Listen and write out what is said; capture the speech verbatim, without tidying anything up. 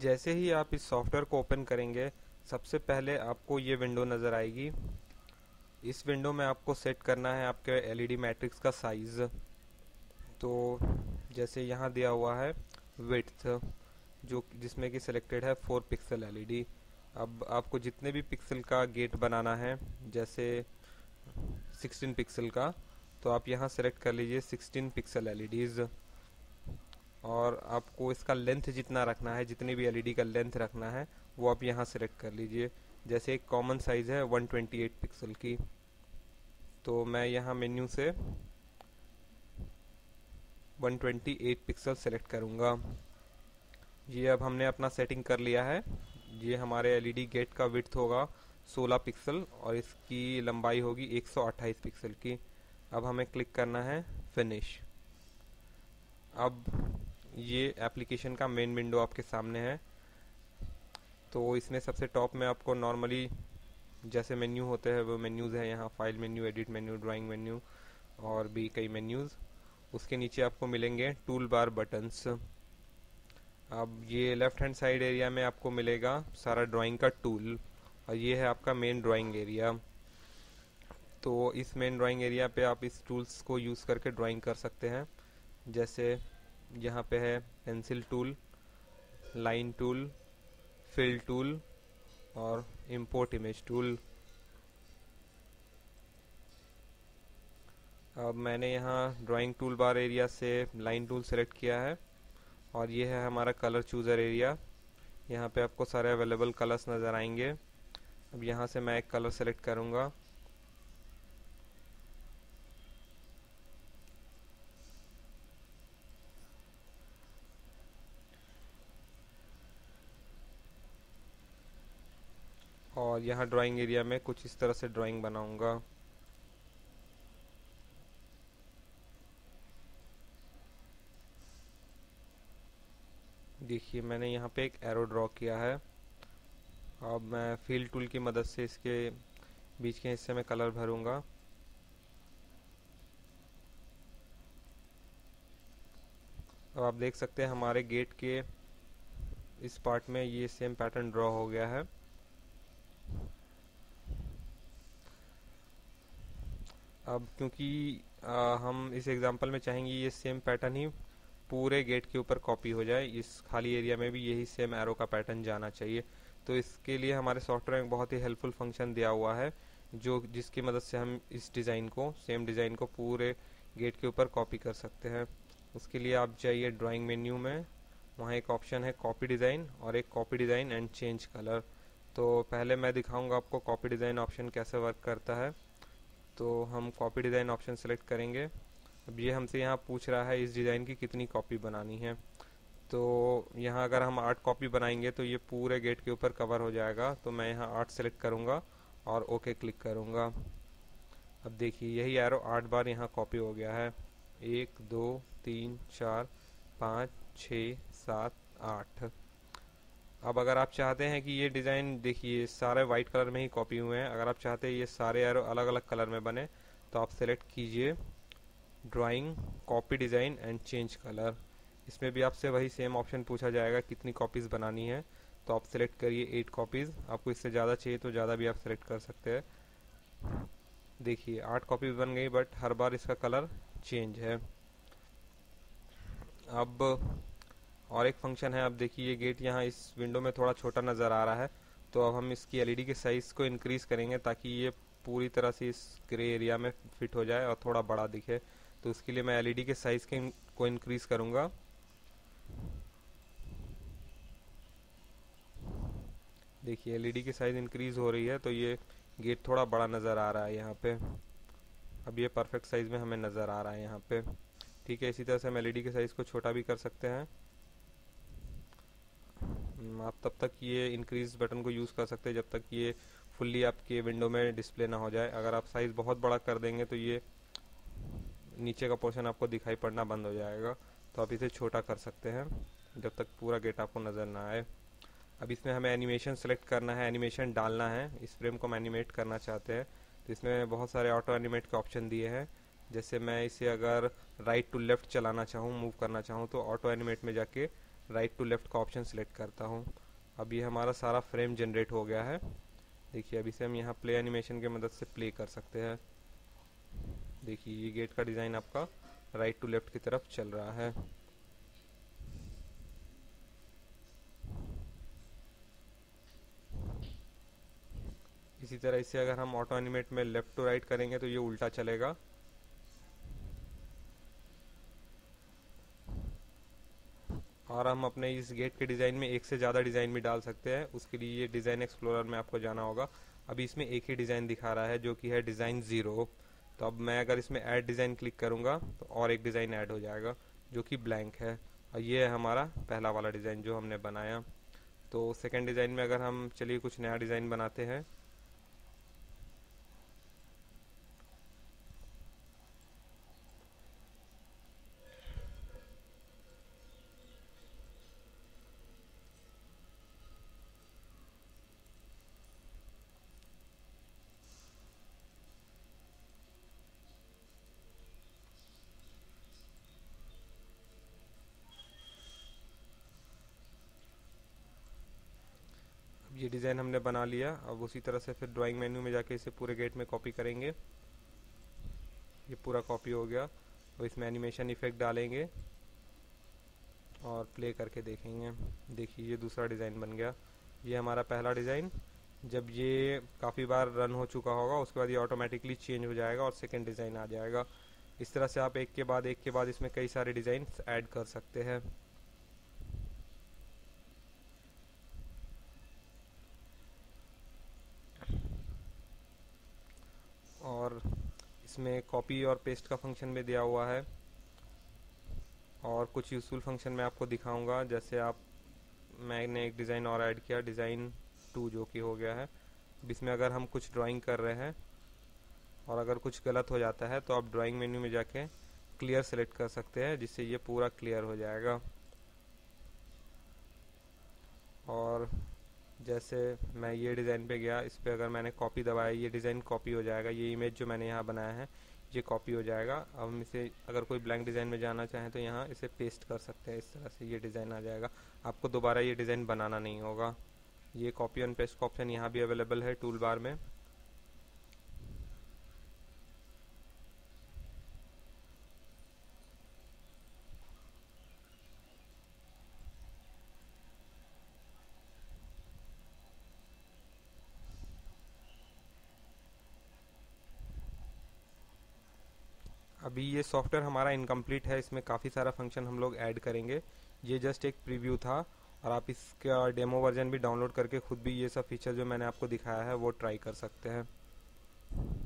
जैसे ही आप इस सॉफ्टवेयर को ओपन करेंगे, सबसे पहले आपको ये विंडो नज़र आएगी। इस विंडो में आपको सेट करना है आपके एलईडी मैट्रिक्स का साइज़। तो जैसे यहाँ दिया हुआ है विड्थ, जो जिसमें कि सिलेक्टेड है फोर पिक्सल एलईडी। अब आपको जितने भी पिक्सल का गेट बनाना है, जैसे सिक्सटीन पिक्सल का, तो आप यहाँ सेलेक्ट कर लीजिए सिक्सटीन पिक्सल एलईडीज़। और आपको इसका लेंथ जितना रखना है, जितनी भी एलईडी का लेंथ रखना है, वो आप यहाँ सेलेक्ट कर लीजिए। जैसे एक कॉमन साइज़ है वन ट्वेंटी एट पिक्सल की, तो मैं यहाँ मेन्यू से one twenty eight pixel select करूँगा। ये अब हमने अपना सेटिंग कर लिया है। ये हमारे एलईडी गेट का विड्थ होगा सोलह पिक्सल और इसकी लंबाई होगी एक सौ अट्ठाईस पिक्सल की। अब हमें क्लिक करना है फिनिश। अब ये एप्लीकेशन का मेन विंडो आपके सामने है। तो इसमें सबसे टॉप में आपको नॉर्मली जैसे मेन्यू होते हैं वो मेन्यूज़ हैं। यहाँ file menu, edit menu, drawing menu और भी कई मेन्यूज़। उसके नीचे आपको मिलेंगे टूल बार बटन्स। अब ये लेफ्ट हैंड साइड एरिया में आपको मिलेगा सारा ड्राइंग का टूल, और ये है आपका मेन ड्राइंग एरिया। तो इस मेन ड्राइंग एरिया पे आप इस टूल्स को यूज़ करके ड्राइंग कर सकते हैं। जैसे यहाँ पे है pencil tool, line tool, fill tool और इंपोर्ट इमेज टूल। अब मैंने यहाँ ड्राइंग टूल बार एरिया से लाइन टूल सेलेक्ट किया है, और ये है हमारा कलर चूज़र एरिया। यहाँ पे आपको सारे अवेलेबल कलर्स नज़र आएंगे। अब यहाँ से मैं एक कलर सेलेक्ट करूँगा। और यहाँ ड्राइंग एरिया में कुछ इस तरह से ड्राइंग बनाऊँगा। देखिए मैंने यहाँ पे एक एरो ड्रॉ किया है। अब मैं फिल टूल की मदद से इसके बीच के हिस्से में कलर भरूँगा। अब आप देख सकते हैं हमारे गेट के इस पार्ट में ये सेम पैटर्न ड्रॉ हो गया है। अब क्योंकि आ, हम इस एग्जांपल में चाहेंगे ये सेम पैटर्न ही पूरे गेट के ऊपर कॉपी हो जाए, इस खाली एरिया में भी यही सेम एरो का पैटर्न जाना चाहिए। तो इसके लिए हमारे सॉफ्टवेयर में बहुत ही हेल्पफुल फंक्शन दिया हुआ है, जो जिसकी मदद से हम इस डिज़ाइन को, सेम डिज़ाइन को पूरे गेट के ऊपर कॉपी कर सकते हैं। उसके लिए आप जाइए ड्राइंग मेन्यू में, वहाँ एक ऑप्शन है कॉपी डिज़ाइन और एक copy design and change colour. तो पहले मैं दिखाऊंगा आपको कॉपी डिज़ाइन ऑप्शन कैसे वर्क करता है। तो हम कॉपी डिज़ाइन ऑप्शन सेलेक्ट करेंगे। अब ये हमसे यहाँ पूछ रहा है इस डिज़ाइन की कितनी कॉपी बनानी है। तो यहाँ अगर हम आठ कॉपी बनाएंगे तो ये पूरे गेट के ऊपर कवर हो जाएगा। तो मैं यहाँ आठ सेलेक्ट करूँगा और ओके क्लिक करूँगा। अब देखिए यही एरो आठ बार यहाँ कॉपी हो गया है। एक, दो, तीन, चार, पाँच, छः, सात, आठ। अब अगर आप चाहते हैं कि ये डिज़ाइन, देखिए सारे वाइट कलर में ही कॉपी हुए हैं, अगर आप चाहते हैं ये सारे एरो अलग अलग कलर में बने तो आप सेलेक्ट कीजिए drawing, copy design and change colour. इसमें भी आपसे वही सेम ऑप्शन पूछा जाएगा कितनी कॉपीज़ बनानी है। तो आप सेलेक्ट करिए एट कॉपीज़। आपको इससे ज़्यादा चाहिए तो ज़्यादा भी आप सेलेक्ट कर सकते हैं। देखिए आठ कॉपीज़ बन गई, बट हर बार इसका कलर चेंज है। अब और एक फंक्शन है। अब देखिए ये गेट यहाँ इस विंडो में थोड़ा छोटा नज़र आ रहा है, तो अब हम इसकी एलईडी के साइज़ को इंक्रीज़ करेंगे ताकि ये पूरी तरह से इस ग्रे एरिया में फिट हो जाए और थोड़ा बड़ा दिखे। तो उसके लिए मैं एलईडी के साइज़ के को इंक्रीज़ करूँगा। देखिए एलईडी की साइज़ इंक्रीज़ हो रही है, तो ये गेट थोड़ा बड़ा नज़र आ रहा है यहाँ पे। अब ये परफेक्ट साइज़ में हमें नज़र आ रहा है यहाँ पे। ठीक है, इसी तरह से हम एलईडी के साइज़ को छोटा भी कर सकते हैं। आप तब तक ये इंक्रीज बटन को यूज़ कर सकते हैं जब तक ये फुल्ली आपके विंडो में डिस्प्ले ना हो जाए। अगर आप साइज़ बहुत बड़ा कर देंगे तो ये नीचे का पोर्शन आपको दिखाई पड़ना बंद हो जाएगा। तो आप इसे छोटा कर सकते हैं जब तक पूरा गेट आपको नज़र ना आए। अब इसमें हमें एनिमेशन सेलेक्ट करना है, एनिमेशन डालना है। इस फ्रेम को हम एनिमेट करना चाहते हैं, तो इसमें बहुत सारे ऑटो एनिमेट के ऑप्शन दिए हैं। जैसे मैं इसे अगर राइट टू लेफ़्ट चलाना चाहूँ, मूव करना चाहूँ, तो ऑटो एनिमेट में जाके राइट टू लेफ्ट का ऑप्शन सिलेक्ट करता हूँ। अब ये हमारा सारा फ्रेम जनरेट हो गया है। देखिए अब इसे हम यहाँ प्ले एनिमेशन की मदद से प्ले कर सकते हैं। देखिए ये गेट का डिज़ाइन आपका राइट टू लेफ्ट की तरफ चल रहा है। इसी तरह इसे अगर हम ऑटो एनिमेट में लेफ्ट टू राइट करेंगे तो ये उल्टा चलेगा। और हम अपने इस गेट के डिज़ाइन में एक से ज़्यादा डिज़ाइन भी डाल सकते हैं। उसके लिए ये डिज़ाइन एक्सप्लोरर में आपको जाना होगा। अभी इसमें एक ही डिज़ाइन दिखा रहा है जो कि है डिज़ाइन ज़ीरो। तो अब मैं अगर इसमें ऐड डिज़ाइन क्लिक करूँगा तो और एक डिज़ाइन ऐड हो जाएगा जो कि ब्लैंक है। और ये है हमारा पहला वाला डिज़ाइन जो हमने बनाया। तो सेकेंड डिज़ाइन में अगर हम चलिए कुछ नया डिज़ाइन बनाते हैं। ये डिज़ाइन हमने बना लिया। अब उसी तरह से फिर ड्राइंग मेन्यू में जाके इसे पूरे गेट में कॉपी करेंगे। ये पूरा कॉपी हो गया। और इसमें एनिमेशन इफेक्ट डालेंगे और प्ले करके देखेंगे। देखिए ये दूसरा डिज़ाइन बन गया। ये हमारा पहला डिज़ाइन। जब ये काफ़ी बार रन हो चुका होगा उसके बाद ये ऑटोमेटिकली चेंज हो जाएगा और सेकंड डिज़ाइन आ जाएगा। इस तरह से आप एक के बाद एक के बाद इसमें कई सारे डिज़ाइन ऐड कर सकते हैं। और इसमें कॉपी और पेस्ट का फंक्शन भी दिया हुआ है। और कुछ यूज़फुल फंक्शन मैं आपको दिखाऊंगा। जैसे आप मैंने एक डिज़ाइन और ऐड किया, डिज़ाइन टू, जो कि हो गया है। इसमें अगर हम कुछ ड्राइंग कर रहे हैं और अगर कुछ गलत हो जाता है तो आप ड्राइंग मेन्यू में जाके क्लियर सेलेक्ट कर सकते हैं, जिससे ये पूरा क्लियर हो जाएगा। और जैसे मैं ये डिज़ाइन पे गया, इस पर अगर मैंने कॉपी दबाया ये डिज़ाइन कॉपी हो जाएगा। ये इमेज जो मैंने यहाँ बनाया है ये कॉपी हो जाएगा। अब हम इसे अगर कोई ब्लैंक डिज़ाइन में जाना चाहें तो यहाँ इसे पेस्ट कर सकते हैं। इस तरह से ये डिज़ाइन आ जाएगा। आपको दोबारा ये डिज़ाइन बनाना नहीं होगा। ये कॉपी एंड पेस्ट का ऑप्शन यहाँ भी अवेलेबल है टूल बार में। अभी ये सॉफ्टवेयर हमारा इनकम्प्लीट है। इसमें काफ़ी सारा फंक्शन हम लोग ऐड करेंगे। ये जस्ट एक प्रीव्यू था और आप इसका डेमो वर्जन भी डाउनलोड करके खुद भी ये सब फीचर जो मैंने आपको दिखाया है वो ट्राई कर सकते हैं।